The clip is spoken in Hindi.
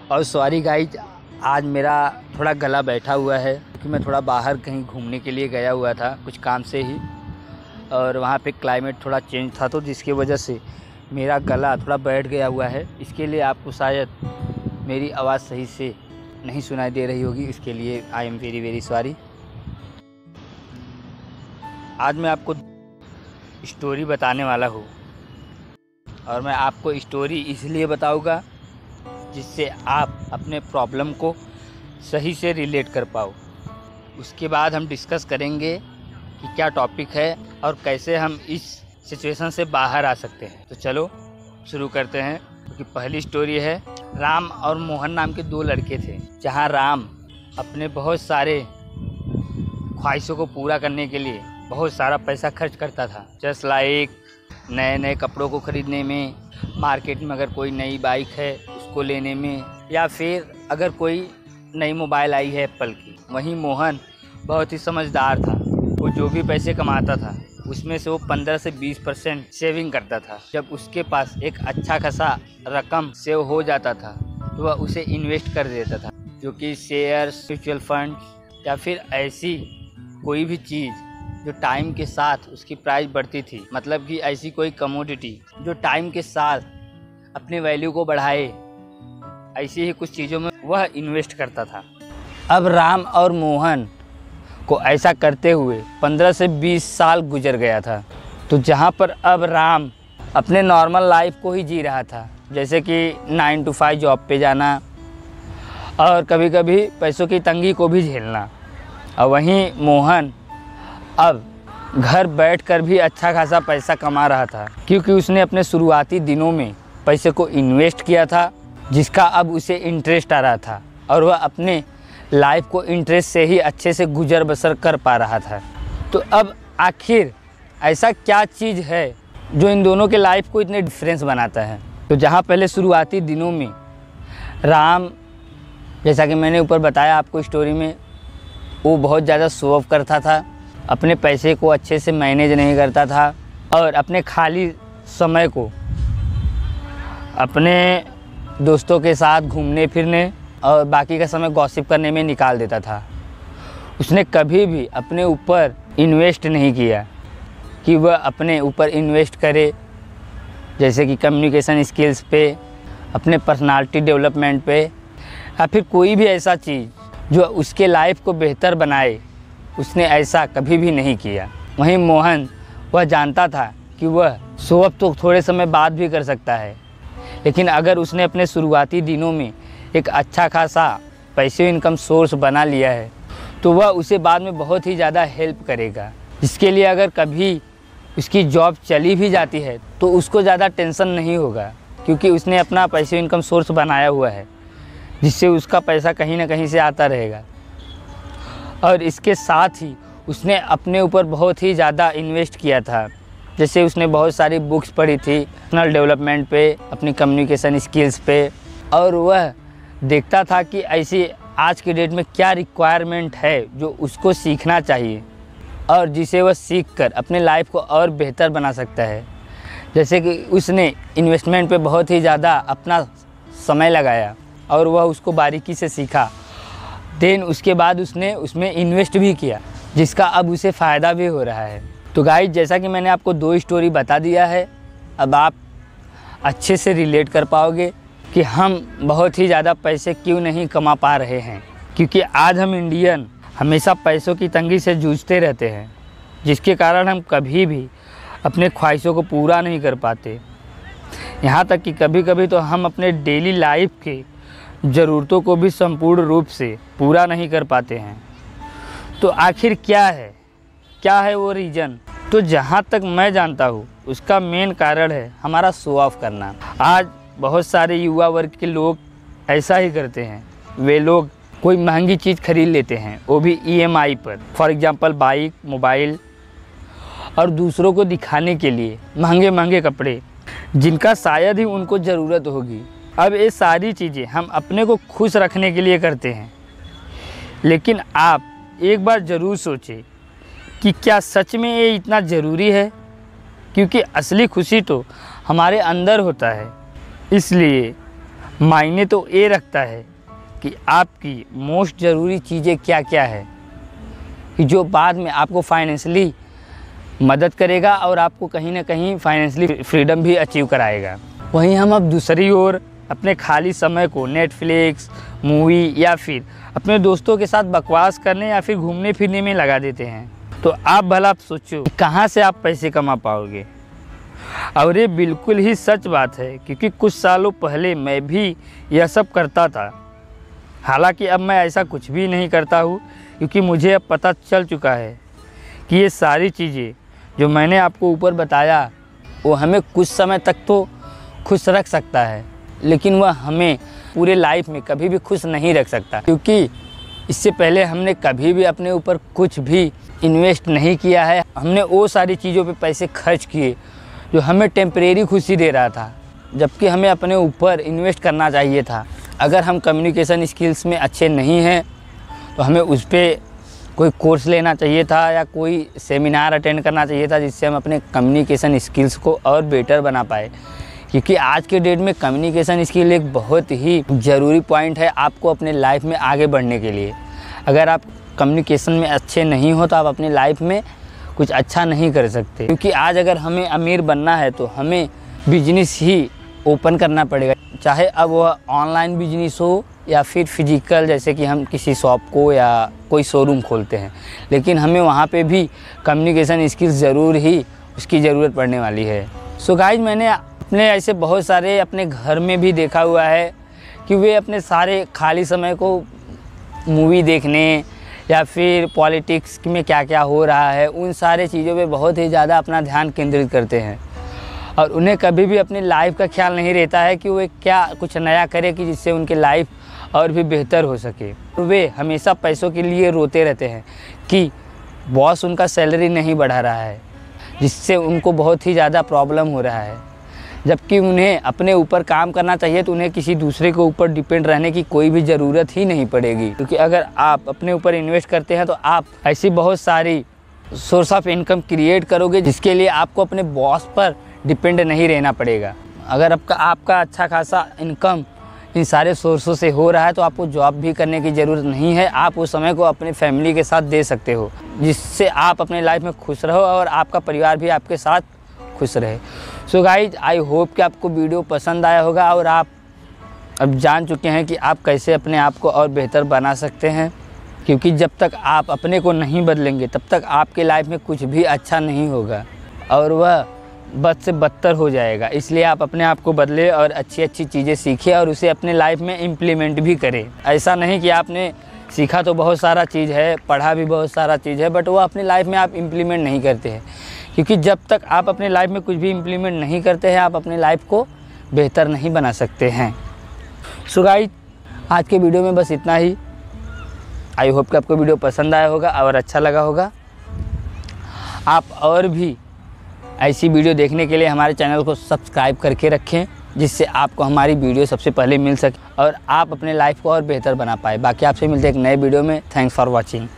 और सॉरी गाइज, आज मेरा थोड़ा गला बैठा हुआ है क्योंकि मैं थोड़ा बाहर कहीं घूमने के लिए गया हुआ था कुछ काम से ही, और वहाँ पे क्लाइमेट थोड़ा चेंज था तो जिसकी वजह से मेरा गला थोड़ा बैठ गया हुआ है। इसके लिए आपको शायद मेरी आवाज़ सही से नहीं सुनाई दे रही होगी, इसके लिए I am very very sorry. आज मैं आपको स्टोरी बताने वाला हूँ और मैं आपको स्टोरी इसलिए बताऊँगा जिससे आप अपने प्रॉब्लम को सही से रिलेट कर पाओ। उसके बाद हम डिस्कस करेंगे कि क्या टॉपिक है और कैसे हम इस सिचुएशन से बाहर आ सकते हैं। तो चलो शुरू करते हैं। क्योंकि पहली स्टोरी है, राम और मोहन नाम के दो लड़के थे। जहां राम अपने बहुत सारे ख्वाहिशों को पूरा करने के लिए बहुत सारा पैसा खर्च करता था, जस्ट लाइक नए नए कपड़ों को ख़रीदने में, मार्केट में अगर कोई नई बाइक है उसको लेने में, या फिर अगर कोई नई मोबाइल आई है एप्पल की। वहीं मोहन बहुत ही समझदार था। वो जो भी पैसे कमाता था उसमें से वो 15 से 20% सेविंग करता था। जब उसके पास एक अच्छा खासा रकम सेव हो जाता था तो वह उसे इन्वेस्ट कर देता था, जो कि शेयर्स, म्यूचुअल फंड या फिर ऐसी कोई भी चीज़ जो टाइम के साथ उसकी प्राइस बढ़ती थी। मतलब कि ऐसी कोई कमोडिटी जो टाइम के साथ अपने वैल्यू को बढ़ाए, ऐसी ही कुछ चीज़ों में वह इन्वेस्ट करता था। अब राम और मोहन को ऐसा करते हुए 15 से 20 साल गुजर गया था। तो जहाँ पर अब राम अपने नॉर्मल लाइफ को ही जी रहा था, जैसे कि 9 to 5 जॉब पे जाना और कभी कभी पैसों की तंगी को भी झेलना, और वहीं मोहन अब घर बैठकर भी अच्छा खासा पैसा कमा रहा था, क्योंकि उसने अपने शुरुआती दिनों में पैसे को इन्वेस्ट किया था जिसका अब उसे इंटरेस्ट आ रहा था, और वह अपने लाइफ को इंटरेस्ट से ही अच्छे से गुजर बसर कर पा रहा था। तो अब आखिर ऐसा क्या चीज़ है जो इन दोनों के लाइफ को इतने डिफरेंस बनाता है। तो जहाँ पहले शुरुआती दिनों में राम, जैसा कि मैंने ऊपर बताया आपको स्टोरी में, वो बहुत ज़्यादा शो ऑफ करता था, अपने पैसे को अच्छे से मैनेज नहीं करता था और अपने खाली समय को अपने दोस्तों के साथ घूमने फिरने और बाकी का समय गॉसिप करने में निकाल देता था। उसने कभी भी अपने ऊपर इन्वेस्ट नहीं किया कि वह अपने ऊपर इन्वेस्ट करे, जैसे कि कम्युनिकेशन स्किल्स पे, अपने पर्सनालिटी डेवलपमेंट पे, या फिर कोई भी ऐसा चीज़ जो उसके लाइफ को बेहतर बनाए, उसने ऐसा कभी भी नहीं किया। वहीं मोहन, वह जानता था कि वह शो ऑफ तो थोड़े समय बाद भी कर सकता है, लेकिन अगर उसने अपने शुरुआती दिनों में एक अच्छा खासा पैसे इनकम सोर्स बना लिया है तो वह उसे बाद में बहुत ही ज़्यादा हेल्प करेगा। जिसके लिए अगर कभी उसकी जॉब चली भी जाती है तो उसको ज़्यादा टेंशन नहीं होगा, क्योंकि उसने अपना पैसे इनकम सोर्स बनाया हुआ है जिससे उसका पैसा कहीं ना कहीं से आता रहेगा। और इसके साथ ही उसने अपने ऊपर बहुत ही ज़्यादा इन्वेस्ट किया था, जैसे उसने बहुत सारी बुक्स पढ़ी थी पर्सनल डेवलपमेंट पे, अपनी कम्युनिकेशन स्किल्स पे, और वह देखता था कि ऐसी आज के डेट में क्या रिक्वायरमेंट है जो उसको सीखना चाहिए और जिसे वह सीख कर अपने लाइफ को और बेहतर बना सकता है। जैसे कि उसने इन्वेस्टमेंट पे बहुत ही ज़्यादा अपना समय लगाया और वह उसको बारीकी से सीखा। देन उसके बाद उसने उसमें इन्वेस्ट भी किया, जिसका अब उसे फ़ायदा भी हो रहा है। तो गाइस, जैसा कि मैंने आपको 2 स्टोरी बता दिया है, अब आप अच्छे से रिलेट कर पाओगे कि हम बहुत ही ज़्यादा पैसे क्यों नहीं कमा पा रहे हैं। क्योंकि आज हम इंडियन हमेशा पैसों की तंगी से जूझते रहते हैं, जिसके कारण हम कभी भी अपने ख्वाहिशों को पूरा नहीं कर पाते। यहाँ तक कि कभी कभी तो हम अपने डेली लाइफ के ज़रूरतों को भी संपूर्ण रूप से पूरा नहीं कर पाते हैं। तो आखिर क्या है वो रीज़न? तो जहाँ तक मैं जानता हूँ उसका मेन कारण है हमारा शो ऑफ करना। आज बहुत सारे युवा वर्ग के लोग ऐसा ही करते हैं। वे लोग कोई महंगी चीज़ खरीद लेते हैं, वो भी EMI पर, फॉर एग्जांपल बाइक, मोबाइल, और दूसरों को दिखाने के लिए महंगे महंगे कपड़े, जिनका शायद ही उनको ज़रूरत होगी। अब ये सारी चीज़ें हम अपने को खुश रखने के लिए करते हैं, लेकिन आप एक बार ज़रूर सोचें कि क्या सच में ये इतना ज़रूरी है? क्योंकि असली खुशी तो हमारे अंदर होता है। इसलिए मायने तो ये रखता है कि आपकी मोस्ट ज़रूरी चीज़ें क्या क्या है, कि जो बाद में आपको फाइनेंशियली मदद करेगा और आपको कहीं ना कहीं फाइनेंशियली फ्रीडम भी अचीव कराएगा। वहीं हम अब दूसरी ओर अपने खाली समय को नेटफ्लिक्स, मूवी या फिर अपने दोस्तों के साथ बकवास करने या फिर घूमने फिरने में लगा देते हैं। तो आप भला सोचो कहाँ से आप पैसे कमा पाओगे। और ये बिल्कुल ही सच बात है, क्योंकि कुछ सालों पहले मैं भी यह सब करता था। हालांकि अब मैं ऐसा कुछ भी नहीं करता हूँ, क्योंकि मुझे अब पता चल चुका है कि ये सारी चीज़ें जो मैंने आपको ऊपर बताया वो हमें कुछ समय तक तो खुश रख सकता है, लेकिन वह हमें पूरे लाइफ में कभी भी खुश नहीं रख सकता। क्योंकि इससे पहले हमने कभी भी अपने ऊपर कुछ भी इन्वेस्ट नहीं किया है। हमने वो सारी चीज़ों पे पैसे खर्च किए जो हमें टेम्परेरी खुशी दे रहा था, जबकि हमें अपने ऊपर इन्वेस्ट करना चाहिए था। अगर हम कम्युनिकेशन स्किल्स में अच्छे नहीं हैं तो हमें उस पर कोई कोर्स लेना चाहिए था या कोई सेमिनार अटेंड करना चाहिए था, जिससे हम अपने कम्युनिकेशन स्किल्स को और बेटर बना पाए। क्योंकि आज के डेट में कम्युनिकेशन स्किल एक बहुत ही ज़रूरी पॉइंट है आपको अपने लाइफ में आगे बढ़ने के लिए। अगर आप कम्युनिकेशन में अच्छे नहीं हो तो आप अपनी लाइफ में कुछ अच्छा नहीं कर सकते। क्योंकि आज अगर हमें अमीर बनना है तो हमें बिजनेस ही ओपन करना पड़ेगा, चाहे अब वह ऑनलाइन बिजनेस हो या फिर फिजिकल, जैसे कि हम किसी शॉप को या कोई शोरूम खोलते हैं, लेकिन हमें वहाँ पे भी कम्युनिकेशन स्किल्स ज़रूर ही उसकी ज़रूरत पड़ने वाली है। सो गाइज, मैंने अपने ऐसे बहुत सारे अपने घर में भी देखा हुआ है कि वे अपने सारे खाली समय को मूवी देखने या फिर पॉलिटिक्स में क्या क्या हो रहा है उन सारे चीज़ों पे बहुत ही ज़्यादा अपना ध्यान केंद्रित करते हैं, और उन्हें कभी भी अपनी लाइफ का ख्याल नहीं रहता है कि वे क्या कुछ नया करें कि जिससे उनकी लाइफ और भी बेहतर हो सके। वे हमेशा पैसों के लिए रोते रहते हैं कि बॉस उनका सैलरी नहीं बढ़ा रहा है, जिससे उनको बहुत ही ज़्यादा प्रॉब्लम हो रहा है। जबकि उन्हें अपने ऊपर काम करना चाहिए तो उन्हें किसी दूसरे के ऊपर डिपेंड रहने की कोई भी ज़रूरत ही नहीं पड़ेगी। क्योंकि अगर आप अपने ऊपर इन्वेस्ट करते हैं तो आप ऐसी बहुत सारी सोर्स ऑफ इनकम क्रिएट करोगे जिसके लिए आपको अपने बॉस पर डिपेंड नहीं रहना पड़ेगा। अगर आपका अच्छा खासा इनकम इन सारे सोर्सों से हो रहा है तो आपको जॉब भी करने की ज़रूरत नहीं है। आप उस समय को अपने फैमिली के साथ दे सकते हो, जिससे आप अपने लाइफ में खुश रहो और आपका परिवार भी आपके साथ खुश रहे। सो गाइज, आई होप कि आपको वीडियो पसंद आया होगा और आप अब जान चुके हैं कि आप कैसे अपने आप को और बेहतर बना सकते हैं। क्योंकि जब तक आप अपने को नहीं बदलेंगे तब तक आपके लाइफ में कुछ भी अच्छा नहीं होगा और वह बद से बदतर हो जाएगा। इसलिए आप अपने आप को बदले और अच्छी अच्छी चीज़ें सीखें और उसे अपने लाइफ में इम्प्लीमेंट भी करें। ऐसा नहीं कि आपने सीखा तो बहुत सारा चीज़ है, पढ़ा भी बहुत सारा चीज़ है, बट वो अपनी लाइफ में आप इम्प्लीमेंट नहीं करते हैं। क्योंकि जब तक आप अपने लाइफ में कुछ भी इम्प्लीमेंट नहीं करते हैं आप अपने लाइफ को बेहतर नहीं बना सकते हैं। सो गाइस, आज के वीडियो में बस इतना ही। आई होप कि आपको वीडियो पसंद आया होगा और अच्छा लगा होगा। आप और भी ऐसी वीडियो देखने के लिए हमारे चैनल को सब्सक्राइब करके रखें, जिससे आपको हमारी वीडियो सबसे पहले मिल सके और आप अपने लाइफ को और बेहतर बना पाए। बाकी आपसे मिलते हैं एक नए वीडियो में। Thanks for watching.